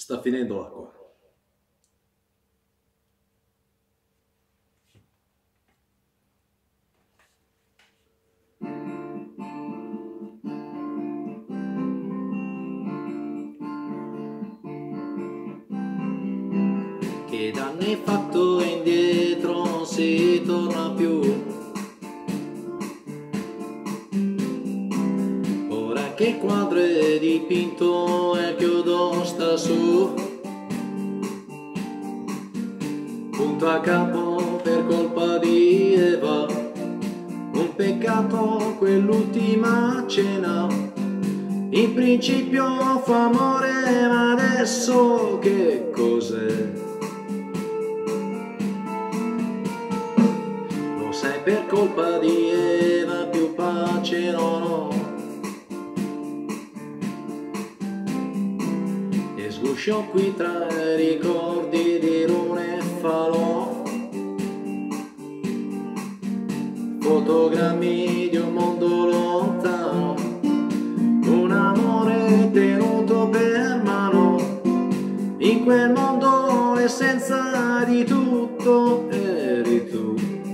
Sta finendo l'acqua. Che danni hai fatto indietro non si torna più. Ora che il quadro è dipinto e il chiodo sta su, punto a capo per colpa di Eva, un peccato quell'ultima cena. In principio fa amore, ma adesso che cos'è? Lo sai, per colpa di Eva più pace non ho. E sguscio qui tra i ricordi di lune e falò, fotogrammi di un mondo lontano, un amore tenuto per mano. In quel mondo l'essenza di tutto eri tu.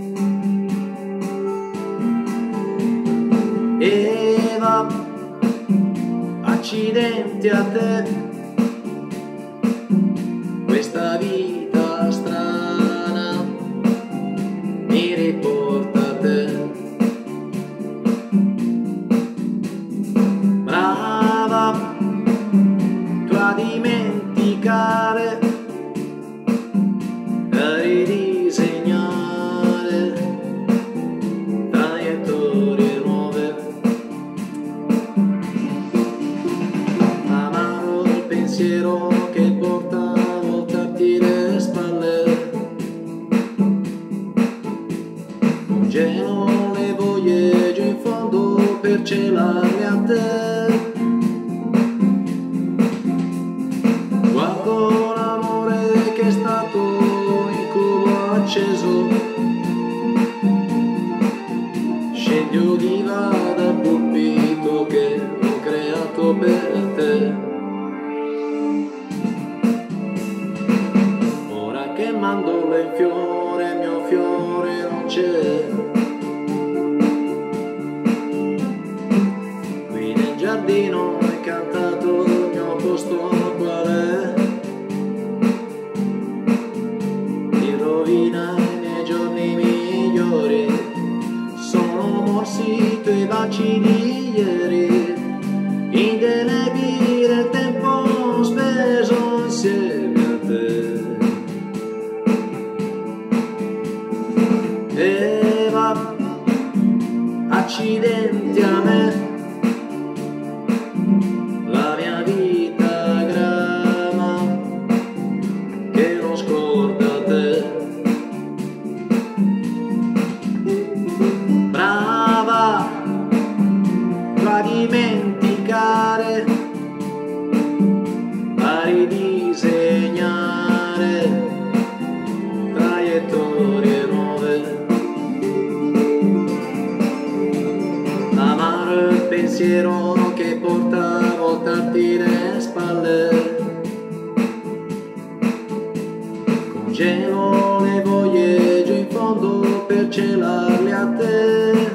Eva, accidenti a te, questa vita strana mi riporta a te. Brava tu a dimenticare, a ridisegnare traiettorie nuove. Amaro il pensiero che porta a voltarti le spalle, congelo le voglie giù in fondo per celarle a te. Guardo l'amore che è stato incubo acceso, scendi oliva dal pulpito che ho creato per te. Ora che mandorla in fiore, il mio fiore non c'è. Qui nel giardino hai cantato il mio posto qual è. Ti rovina i miei giorni migliori, sono morsi i tuoi baci di ieri, indelebile il tempo speso insieme a te. Eva, accidenti a me, la mia vita grama che non scorda te. Brava tu a dimenticare, a ridisegnare traiettorie nuove. Amaro il pensiero che porta a voltarti le spalle, congelo le voglie giù in fondo per celarle a te.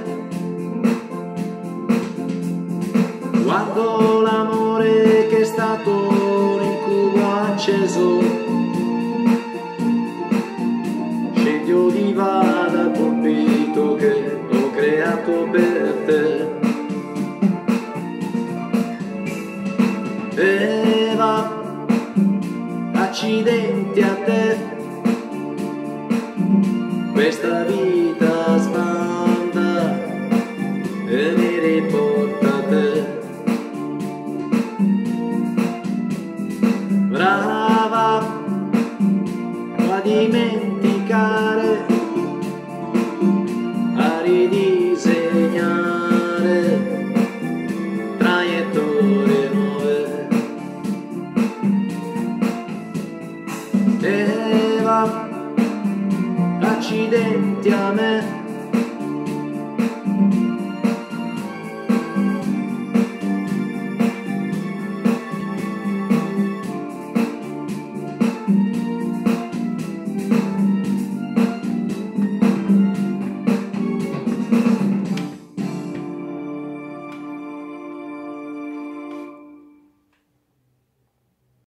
Guardo l'amore che è stato un incubo acceso, scendi oliva dal pulpito che ho creato per te. Eva, accidenti a te, questa vita sbanda e mi riporta a te. Brava a dimenticare, a ridisegnare traiettorie nuove. Eva, accidenti a me,